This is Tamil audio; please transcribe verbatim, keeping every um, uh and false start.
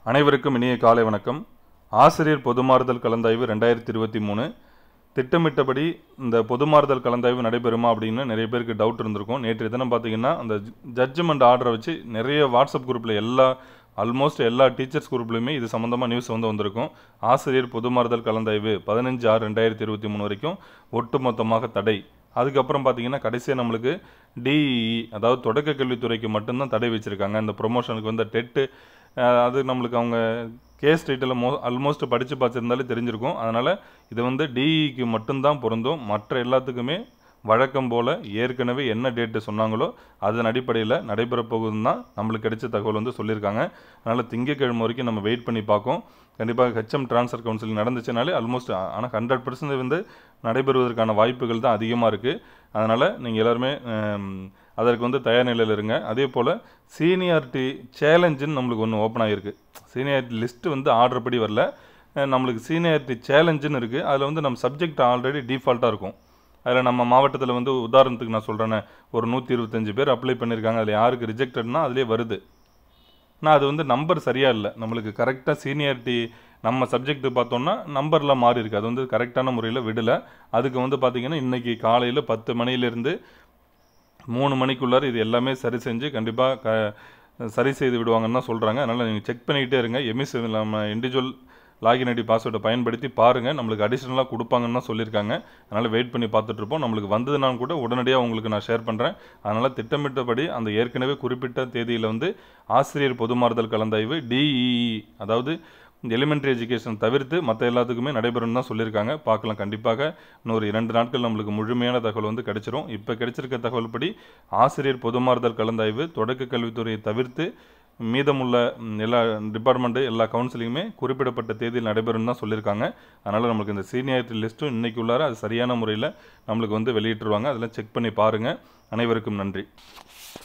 அனைவருக்கும் இனிய காலை வணக்கம். ஆசிரியர் பொதுமாறுதல் கலந்தாய்வு ரெண்டாயிரத்தி இருபத்தி மூணு திட்டமிட்டபடி இந்த பொதுமாறுதல் கலந்தாய்வு நடைபெறுமா அப்படின்னு நிறைய பேருக்கு டவுட் இருந்திருக்கும். நேற்று தினம் பார்த்தீங்கன்னா அந்த ஜட்ஜ்மெண்ட் ஆர்டரை வச்சு நிறைய வாட்ஸ்அப் குரூப்பில் எல்லா ஆல்மோஸ்ட் எல்லா டீச்சர்ஸ் குரூப்லையுமே இது சம்மந்தமாக நியூஸ் வந்து வந்திருக்கும். ஆசிரியர் பொதுமாறுதல் கலந்தாய்வு பதினஞ்சு ஆறு ரெண்டாயிரத்தி இருபத்தி மூணு வரைக்கும் ஒட்டுமொத்தமாக தடை. அதுக்கப்புறம் பார்த்தீங்கன்னா கடைசியாக நம்மளுக்கு டிஇஇ அதாவது தொடக்க கல்வித்துறைக்கு மட்டும்தான் தடை வச்சுருக்காங்க. இந்த ப்ரொமோஷனுக்கு வந்து டெட்டு அது நம்மளுக்கு அவங்க கேஸ் டைட்டில் மோ ஆல்மோஸ்ட் படித்து பார்த்துருந்தாலே தெரிஞ்சிருக்கும். அதனால் இது வந்து டிஇக்கு மட்டும்தான் பொருந்தும். மற்ற எல்லாத்துக்குமே வழக்கம் போல் ஏற்கனவே என்ன டேட்டு சொன்னாங்களோ அதன் அடிப்படையில் நடைபெற போகுதுன்னு தான் நம்மளுக்கு கிடைச்ச தகவல் வந்து சொல்லியிருக்காங்க. அதனால் திங்கட்கிழமை வரைக்கும் நம்ம வெயிட் பண்ணி பார்ப்போம். கண்டிப்பாக ஹெச்எம் ட்ரான்ஸ்ஃபர் கவுன்சிலிங் நடந்துச்சுனாலே ஆல்மோஸ்ட் ஆனால் ஹண்ட்ரட் பர்சன்ட் வந்து நடைபெறுவதற்கான வாய்ப்புகள் தான் அதிகமாக இருக்குது. அதனால் நீங்கள் எல்லாருமே அதற்கு வந்து தயார் நிலையில் இருங்க. அதே போல் சீனியாரிட்டி சேலஞ்சுன்னு நம்மளுக்கு ஒன்று ஓப்பன் ஆகிருக்கு. சீனியாரிட்டி லிஸ்ட்டு வந்து ஆர்டர் படி வரல, நம்மளுக்கு சீனியாரிட்டி சேலஞ்சுன்னு இருக்குது. அதில் வந்து நம்ம சப்ஜெக்ட் ஆல்ரெடி டிஃபால்ட்டாக இருக்கும். அதில் நம்ம மாவட்டத்தில் வந்து உதாரணத்துக்கு நான் சொல்கிறேன்னே ஒரு நூற்றி இருபத்தஞ்சி பேர் அப்ளை பண்ணியிருக்காங்க. அதில் யாருக்கு ரிஜெக்டட்னா அதிலே வருது. ஆனால் அது வந்து நம்பர் சரியாக இல்லை. நம்மளுக்கு கரெக்டாக சீனியாரிட்டி நம்ம சப்ஜெக்ட்டு பார்த்தோன்னா நம்பர்லாம் மாறி இருக்குது. அது வந்து கரெக்டான முறையில் விடலை. அதுக்கு வந்து பார்த்திங்கன்னா இன்றைக்கி காலையில் பத்து மணிலேருந்து மூணு மணிக்குள்ளார இது எல்லாமே சரி செஞ்சு கண்டிப்பாக க சரி செய்து விடுவாங்கன்னு தான் சொல்கிறாங்க. அதனால் நீங்கள் செக் பண்ணிக்கிட்டே இருங்க. எம்இஸ் நம்ம இண்டிவிஜுவல் லாகின் ஐடி பாஸ்வேர்டை பயன்படுத்தி பாருங்கள். நம்மளுக்கு அடிஷ்னலாக கொடுப்பாங்கன்னு தான் சொல்லியிருக்காங்க. அதனால் வெயிட் பண்ணி பார்த்துட்ருப்போம். நம்மளுக்கு வந்ததுனாலும் கூட உடனடியாக உங்களுக்கு நான் ஷேர் பண்ணுறேன். அதனால் திட்டமிட்டபடி அந்த ஏற்கனவே குறிப்பிட்ட தேதியில் வந்து ஆசிரியர் பொதுமாறுதல் கலந்தாய்வு டிஇஇ அதாவது எலிமெண்ட்ரி எஜுகேஷன் தவிர்த்து மற்ற எல்லாத்துக்குமே நடைபெறும் தான் சொல்லியிருக்காங்க. பார்க்கலாம். கண்டிப்பாக இன்னொரு இரண்டு நாட்கள் நம்மளுக்கு முழுமையான தகவல் வந்து கிடைச்சிரும். இப்போ கிடைச்சிருக்க தகவல் படி ஆசிரியர் பொதுமாறுதல் கலந்தாய்வு தொடக்க கல்வித்துறையை தவிர்த்து மீதமுள்ள எல்லா டிபார்ட்மெண்ட்டு எல்லா கவுன்சிலிங்குமே குறிப்பிடப்பட்ட தேதியில் நடைபெறும் தான் சொல்லியிருக்காங்க. அதனால் நம்மளுக்கு இந்த சீனியாரிட்டி லிஸ்ட்டும் இன்றைக்கு உள்ளார அது சரியான முறையில் நம்மளுக்கு வந்து வெளியிட்டுருவாங்க. அதெல்லாம் செக் பண்ணி பாருங்கள். அனைவருக்கும் நன்றி.